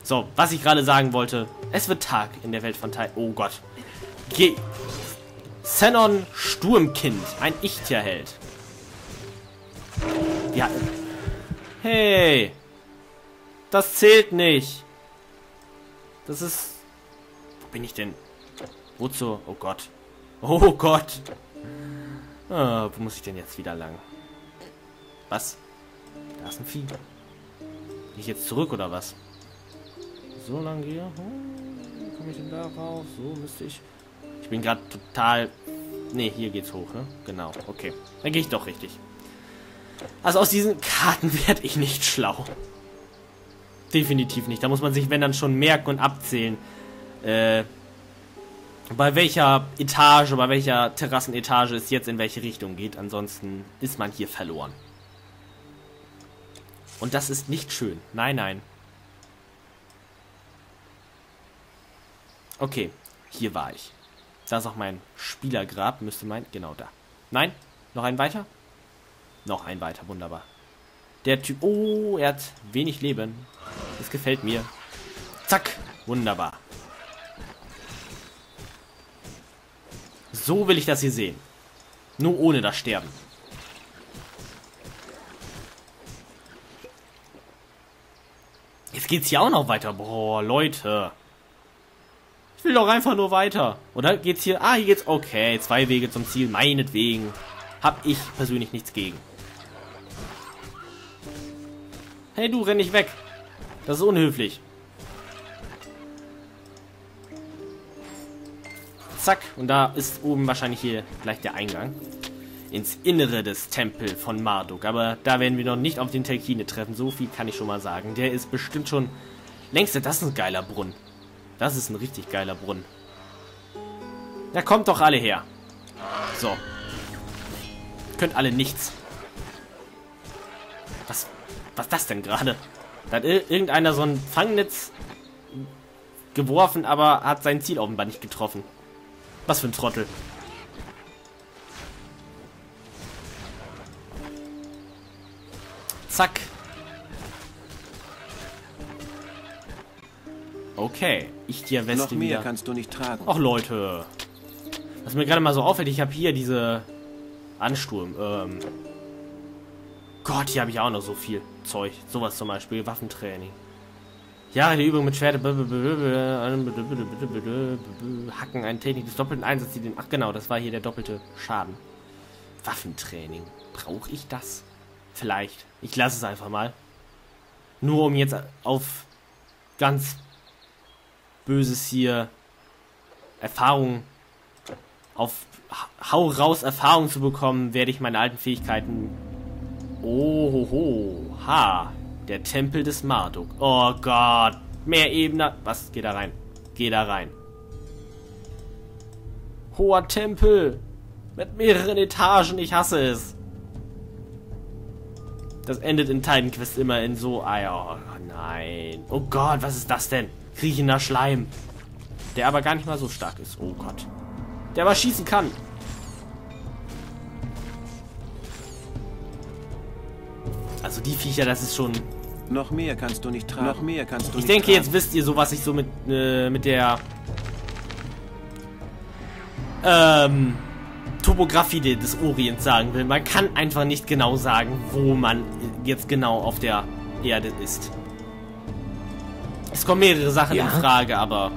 So, was ich gerade sagen wollte. Es wird Tag in der Welt von Tai. Oh Gott. Xenon Sturmkind. Ein Ichthyer-Held. Ja. Hey. Das zählt nicht. Das ist... Wo bin ich denn? Wozu? Oh Gott. Oh Gott. Ah, wo muss ich denn jetzt wieder lang? Was? Da ist ein Vieh. Bin ich jetzt zurück oder was? So lang hier. Wie komme ich denn da rauf? So müsste ich... Ich bin gerade total... Ne, hier geht's hoch, ne? Genau, okay. Dann gehe ich doch richtig. Also aus diesen Karten werde ich nicht schlau. Definitiv nicht. Da muss man sich, wenn dann schon merken und abzählen, bei welcher Etage, bei welcher Terrassenetage es jetzt in welche Richtung geht. Ansonsten ist man hier verloren. Und das ist nicht schön. Nein, nein. Okay, hier war ich. Da ist auch mein Spielergrab, müsste mein... Genau da. Nein? Noch ein weiter? Noch ein weiter, wunderbar. Der Typ... Oh, er hat wenig Leben. Das gefällt mir. Zack, wunderbar. So will ich das hier sehen. Nur ohne das Sterben. Jetzt geht's hier auch noch weiter. Boah, Leute. Ich will doch einfach nur weiter. Oder geht's hier... Ah, hier geht's... Okay, 2 Wege zum Ziel. Meinetwegen. Hab ich persönlich nichts gegen. Hey, du, renn nicht weg. Das ist unhöflich. Zack. Und da ist oben wahrscheinlich hier gleich der Eingang. Ins Innere des Tempels von Marduk. Aber da werden wir noch nicht auf den Telkine treffen. So viel kann ich schon mal sagen. Der ist bestimmt schon... Längst, das ist ein geiler Brunnen. Das ist ein richtig geiler Brunnen. Da kommt doch alle her. So. Könnt alle nichts. Was ist das denn gerade? Da hat irgendeiner so ein Fangnetz geworfen, aber hat sein Ziel offenbar nicht getroffen. Was für ein Trottel. Zack. Okay, Ichthyer Weste noch mehr wieder. kannst du nicht tragen. Ach Leute. Was mir gerade mal so auffällt, ich habe hier diese Ansturm. Gott, hier habe ich auch noch so viel Zeug. Sowas zum Beispiel, Waffentraining. Ja, die Übung mit Schwerte. Hacken, eine Technik des doppelten Einsatzes, die den... Ach genau, das war hier der doppelte Schaden. Waffentraining. Brauche ich das? Vielleicht. Ich lasse es einfach mal. Nur um jetzt auf ganz Böses hier Erfahrung auf Hau raus Erfahrung zu bekommen, werde ich meine alten Fähigkeiten... Ohoho. Ha. Der Tempel des Marduk. Oh Gott. Mehr Ebene. Was? Geh da rein. Geh da rein. Hoher Tempel. Mit mehreren Etagen. Ich hasse es. Das endet in Titan Quest immer in so... Oh nein. Oh Gott, was ist das denn? Kriechender Schleim. Der aber gar nicht mal so stark ist. Oh Gott. Der aber schießen kann. Also die Viecher, das ist schon... Noch mehr kannst du nicht tragen. Noch mehr kannst du Ich nicht denke, tragen. jetzt wisst ihr so, was ich so mit der Topografie des Orients sagen will. Man kann einfach nicht genau sagen, wo man jetzt genau auf der Erde ist. Es kommen mehrere Sachen in Frage, aber...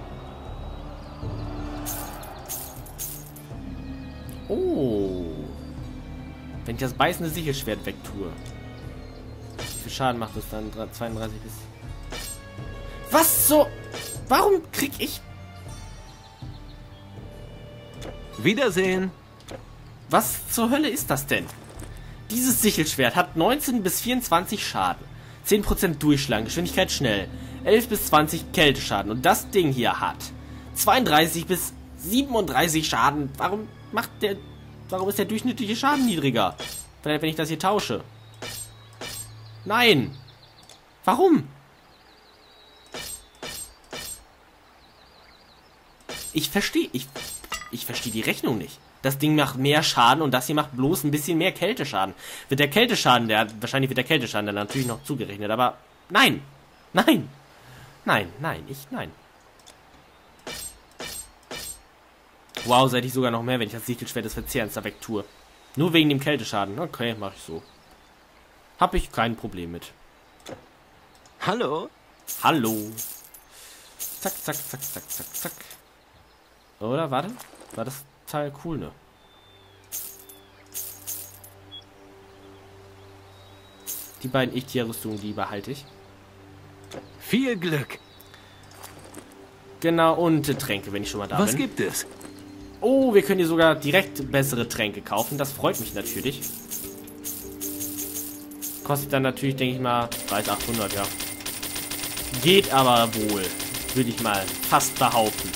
Oh. Wenn ich das beißende Sichelschwert wegtue. Wie viel Schaden macht es dann? 32 bis... Was so? Warum krieg ich... Wiedersehen. Was zur Hölle ist das denn? Dieses Sichelschwert hat 19 bis 24 Schaden. 10% Durchschlag, Geschwindigkeit schnell. 11 bis 20 Kälteschaden. Und das Ding hier hat 32 bis 37 Schaden. Warum ist der durchschnittliche Schaden niedriger? Vielleicht, wenn ich das hier tausche. Nein. Warum? Ich verstehe die Rechnung nicht. Das Ding macht mehr Schaden und das hier macht bloß ein bisschen mehr Kälteschaden. Wahrscheinlich wird der Kälteschaden dann natürlich noch zugerechnet, aber nein. Nein. Nein. Wow, seit ich sogar noch mehr, wenn ich das Sichelschwert des Verzehrens da weg tue. Nur wegen dem Kälteschaden. Okay, mache ich so. Hab ich kein Problem mit. Hallo? Hallo. Zack. Oder, warte. War das Teil cool, ne? Die beiden Ich-Tier-Rüstungen, die behalte ich. Viel Glück. Genau, und Tränke, wenn ich schon mal da bin. Was gibt es? Oh, wir können hier sogar direkt bessere Tränke kaufen. Das freut mich natürlich. Kostet dann natürlich, denke ich mal, 800, ja. Geht aber wohl, würde ich mal fast behaupten.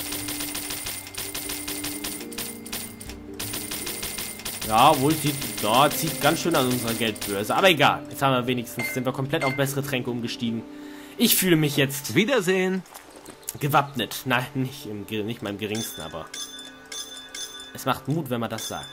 Ja, wohl zieht ganz schön an unserer Geldbörse. Aber egal, jetzt haben wir wenigstens, sind wir komplett auf bessere Tränke umgestiegen. Ich fühle mich jetzt Wiedersehen. gewappnet. Nein, nicht mal im geringsten, aber es macht Mut, wenn man das sagt.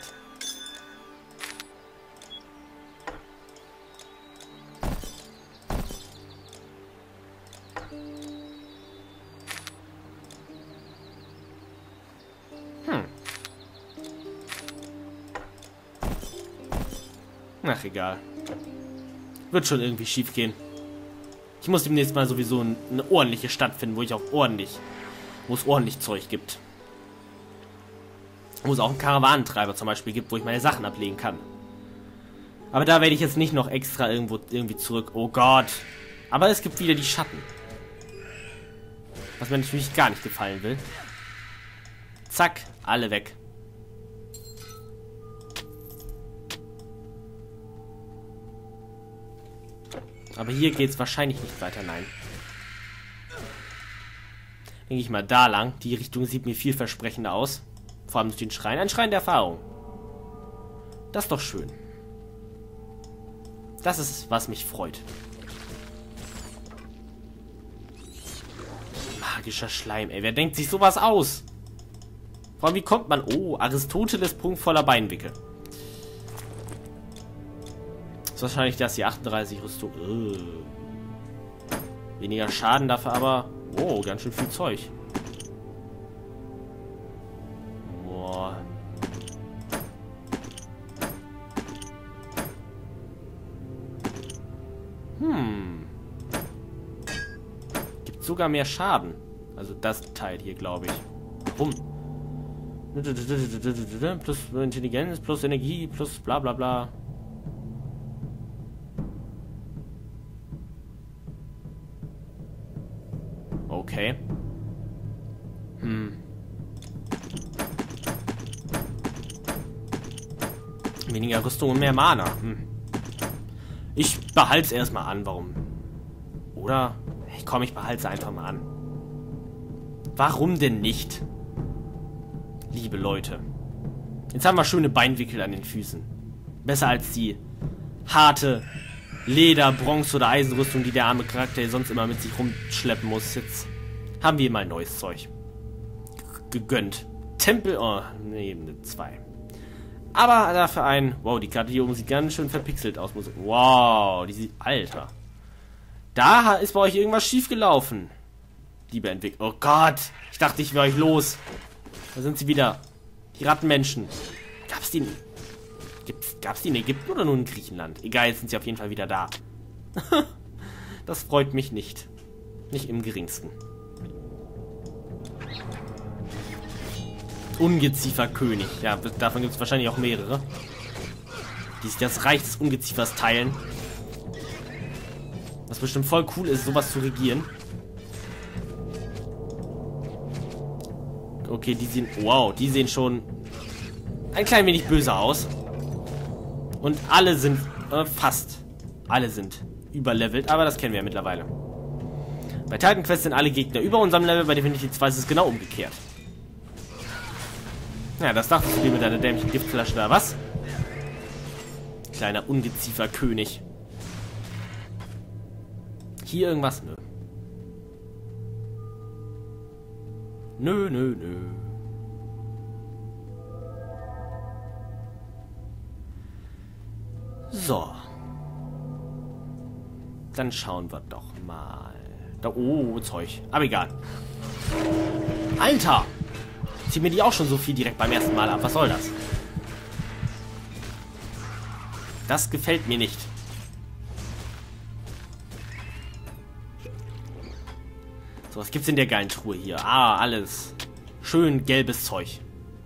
Ach, egal. Wird schon irgendwie schief gehen. Ich muss demnächst mal sowieso eine ordentliche Stadt finden, wo es ordentlich Zeug gibt. Wo es auch einen Karawanentreiber zum Beispiel gibt, wo ich meine Sachen ablegen kann. Aber da werde ich jetzt nicht noch extra irgendwie zurück. Oh Gott. Aber es gibt wieder die Schatten. Was mir natürlich gar nicht gefallen will. Zack, alle weg. Aber hier geht es wahrscheinlich nicht weiter, nein. Denke ich mal da lang. Die Richtung sieht mir vielversprechender aus. Vor allem durch den Schrein. Ein Schrein der Erfahrung. Das ist doch schön. Das ist, was mich freut. Magischer Schleim, ey. Wer denkt sich sowas aus? Vor allem, wie kommt man... Oh, Aristoteles prunkvoller Beinwickel. Das ist wahrscheinlich das hier, 38 Rüstung. Weniger Schaden dafür, aber... Oh, ganz schön viel Zeug. Boah. Gibt sogar mehr Schaden. Also das Teil hier, glaube ich. Warum? Plus Intelligenz, plus Energie, plus bla bla bla. Okay. Weniger Rüstung und mehr Mana. Ich behalte es erstmal an. Warum? Oder? Komm, ich behalte es einfach mal an. Warum denn nicht? Liebe Leute. Jetzt haben wir schöne Beinwickel an den Füßen. Besser als die harte Leder-, Bronze- oder Eisenrüstung, die der arme Charakter sonst immer mit sich rumschleppen muss. Jetzt haben wir mal neues Zeug. Gegönnt. Tempel, oh, ne, Ebene 2. Aber dafür ein... Wow, die Karte hier oben sieht ganz schön verpixelt aus. Wow, die sieht... Alter. Da ist bei euch irgendwas schiefgelaufen. Liebe Entwickler. Oh Gott. Ich dachte, ich wäre euch los. Da sind sie wieder. Die Rattenmenschen. Gab's die in Ägypten oder nur in Griechenland? Egal, jetzt sind sie auf jeden Fall wieder da. Das freut mich nicht. Nicht im geringsten. Ungezieferkönig. Ja, davon gibt es wahrscheinlich auch mehrere. Die sich das Reich des Ungeziefers teilen. Was bestimmt voll cool ist, sowas zu regieren. Okay, die sehen... Wow, die sehen schon ein klein wenig böse aus. Und alle sind... fast. Alle sind überlevelt, aber das kennen wir ja mittlerweile. Bei Titan Quest sind alle Gegner über unserem Level, bei Divinity 2 ist es genau umgekehrt. Ja, das dachtest du dir mit deiner dämlichen Giftflasche da, was? Kleiner Ungezieferkönig. Hier irgendwas? Nö. Nö. So. Dann schauen wir doch mal. Da, oh, Zeug. Aber egal. Alter! Zieh mir die auch schon so viel direkt beim ersten Mal ab. Was soll das? Das gefällt mir nicht. So, was gibt's in der geilen Truhe hier? Ah, alles. Schön gelbes Zeug.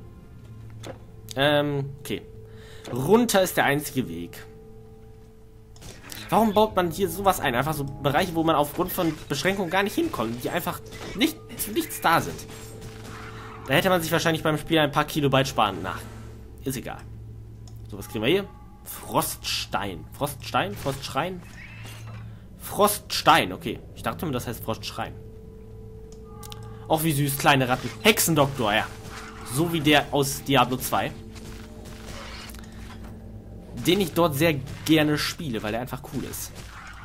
Okay. Runter ist der einzige Weg. Warum baut man hier sowas ein? Einfach so Bereiche, wo man aufgrund von Beschränkungen gar nicht hinkommt, die einfach nicht zu nichts da sind. Da hätte man sich wahrscheinlich beim Spiel ein paar Kilobyte sparen. Na, ist egal. So, was kriegen wir hier? Froststein. Froststein? Frostschrein? Froststein, okay. Ich dachte immer, das heißt Frostschrein. Auch wie süß, kleine Ratten. Hexendoktor, ja. So wie der aus Diablo 2. Den ich dort sehr gerne spiele, weil er einfach cool ist.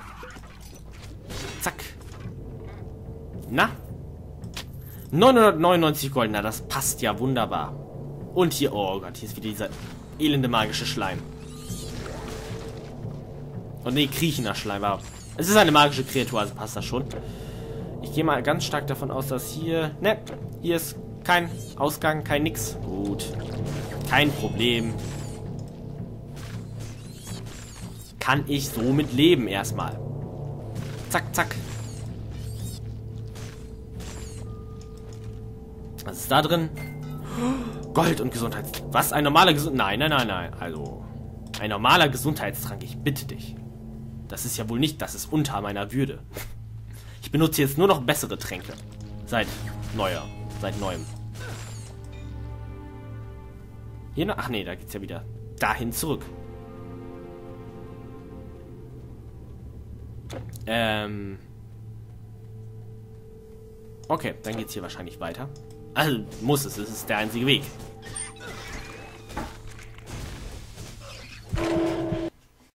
Zack. Na? 999 Gold, na, das passt ja wunderbar. Und hier, oh Gott, hier ist wieder dieser elende magische Schleim. Oh ne, kriechender Schleim, aber es ist eine magische Kreatur, also passt das schon. Ich gehe mal ganz stark davon aus, dass hier... Ne, hier ist kein Ausgang, kein nix. Gut. Kein Problem. Kann ich so mit leben erstmal. Zack, zack. Was ist da drin? Gold und Gesundheits... Was? Ein normaler Nein, nein, nein, nein. Also, ein normaler Gesundheitstrank, ich bitte dich. Das ist ja wohl nicht, das ist unter meiner Würde. Ich benutze jetzt nur noch bessere Tränke. Seit neuem. Hier noch... Ach nee, da geht's ja wieder dahin zurück. Okay, dann geht's hier wahrscheinlich weiter. Also, muss es. Es ist der einzige Weg.